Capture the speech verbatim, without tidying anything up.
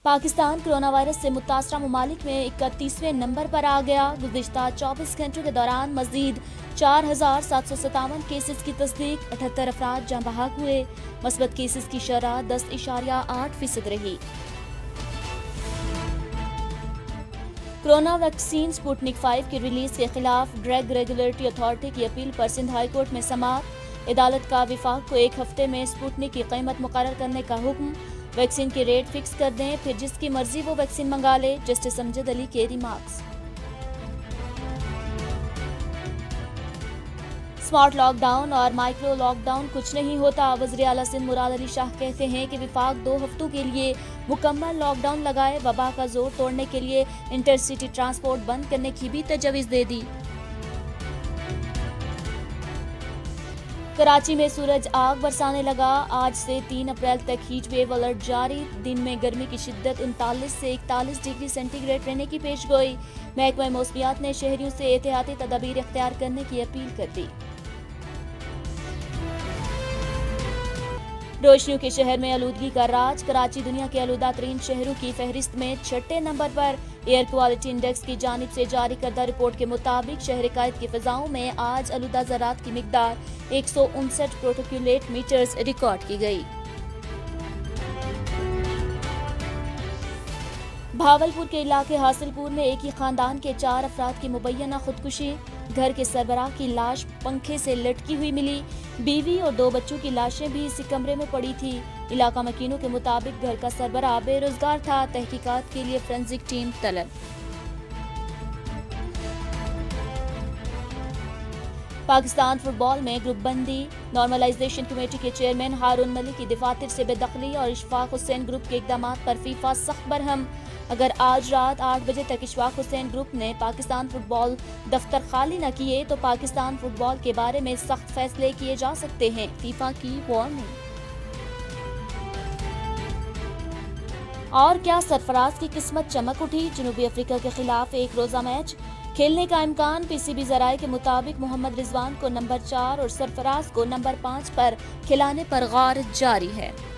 Pakistan corona virus से मुतासरा ममालिक में इकतीसवें नंबर पर आ गया। गुज़िश्ता चौबीस घंटों के दौरान मजीद चार हजार सात सौ सतावन केसेस की तस्दीक, अठहत्तर अफराद जहाँ बहक हुए। मस्बत केसेस की शरह दस इशारिया आठ फीसद रही। कोरोना वैक्सीन स्पुतनिक फाइव की रिलीज के खिलाफ ड्रग रेगुलेटरी अथॉरिटी की अपील पर सिंध हाई कोर्ट में समाअत। अदालत का विफाक को एक हफ्ते में स्पुतनिक की कीमत मुकर्रर करने का हुक्म। वैक्सीन के रेट फिक्स कर दें, फिर जिसकी मर्जी वो वैक्सीन मंगा ले। जस्टिस अमजद अली के रिमार्क्स। स्मार्ट लॉकडाउन और माइक्रो लॉकडाउन कुछ नहीं होता। वज़ीर आला सिंध मुराद अली शाह कहते हैं कि विफाक दो हफ्तों के लिए मुकम्मल लॉकडाउन लगाए। वबा का जोर तोड़ने के लिए इंटरसिटी ट्रांसपोर्ट बंद करने की भी तजवीज़ दे दी। कराची में सूरज आग बरसाने लगा। आज से तीन अप्रैल तक हीट वेव अलर्ट जारी। दिन में गर्मी की शिद्दत उनतालीस से इकतालीस डिग्री सेंटीग्रेड रहने की पेशगोई। महकमा मौसमियात ने शहरियों से एहतियाती तदाबीर इख्तियार करने की अपील कर दी। रोशनियों के शहर में आलूदगी का राज। कराची दुनिया के आलूदा तरीन शहरों की फहरिस्त में छठे नंबर पर। एयर क्वालिटी इंडेक्स की जानिब से जारी करदा रिपोर्ट के मुताबिक शहर कायद की फिजाओं में आज आलूदा ज़रात की मिकदार एक सौ उनसठ प्रोटोक्यूलेट मीटर्स रिकॉर्ड की गई। भावलपुर के इलाके हासिलपुर में एक ही खानदान के चार अफराद की मुबैना खुदकुशी। घर के सरबराह की लाश पंखे से लटकी हुई मिली। बीवी और दो बच्चों की लाशें भी इसी कमरे में पड़ी थी। इलाका मकीनों के मुताबिक घर का सरबराह बेरोजगार था। तहकीकात के लिए फोरेंसिक टीम तलब। पाकिस्तान फुटबॉल में ग्रुप बंदी। नॉर्मलाइजेशन कमेटी के चेयरमैन हारून मलिक की दफातर से बेदखली और इशफाक हुसैन ग्रुप के इकदाम पर फीफा सख्त बरहम। अगर आज रात आठ बजे तक इशफाक हुसैन ग्रुप ने पाकिस्तान फुटबॉल दफ्तर खाली न किए तो पाकिस्तान फुटबॉल के बारे में सख्त फैसले किए जा सकते हैं। फीफा की वार्निंग। और क्या सरफराज की किस्मत चमक उठी। जनूबी अफ्रीका के खिलाफ एक रोजा मैच खेलने का इम्कान। पीसीबी जराये के मुताबिक मोहम्मद रिजवान को नंबर चार और सरफराज को नंबर पाँच पर खिलाने पर गौर जारी है।